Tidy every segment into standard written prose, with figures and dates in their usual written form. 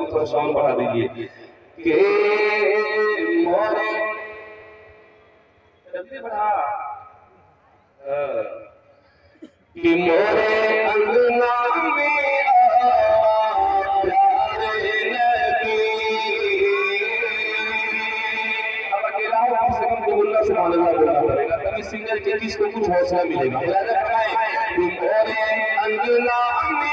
थोड़ा साउंड बढ़ा दीजिए के मोरे जल्दी बढ़ा कि मोरे अंगना में प्यारे नबी। अब अकेला हो कम से कम दुगुना सुभान अल्लाह बोलना पड़ेगा तभी सिंगर के किस को कुछ हौसला मिलेगा। कि मोरे अंगना में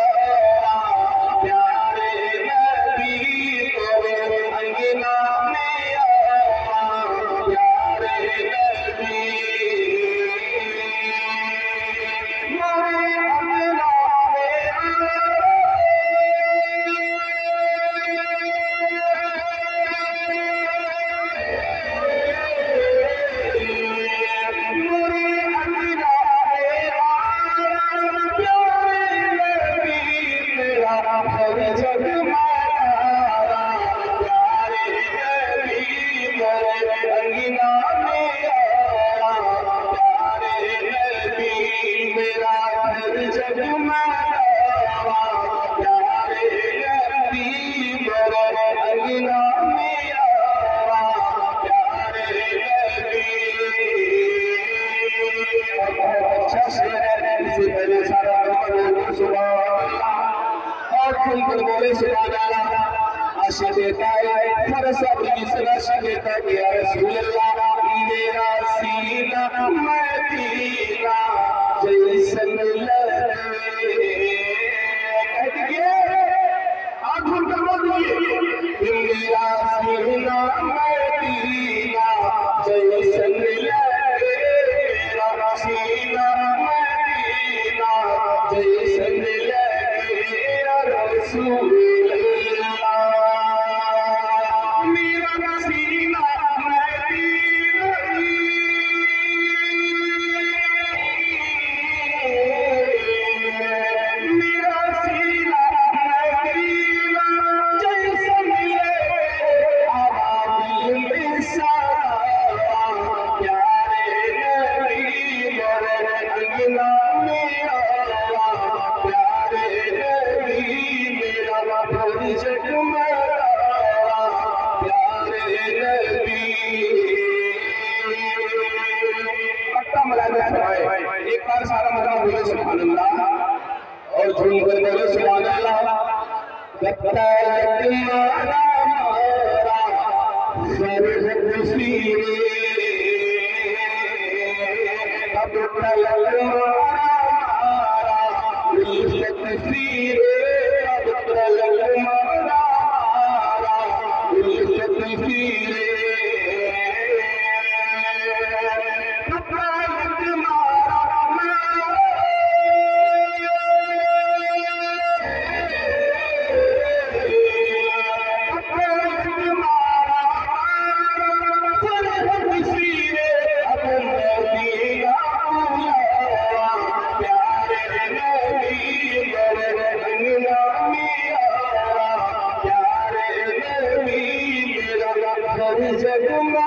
मेरा सीना मदीना जैसन लगे आँखों का बोलिए मेरा सीना मदीना जैसन लगे मेरा सीना मदीना जैसन लगे रसूल एक बार सारा मतलब बोले सुभान अल्लाह और झूम कर बोले सुभान अल्लाह। जग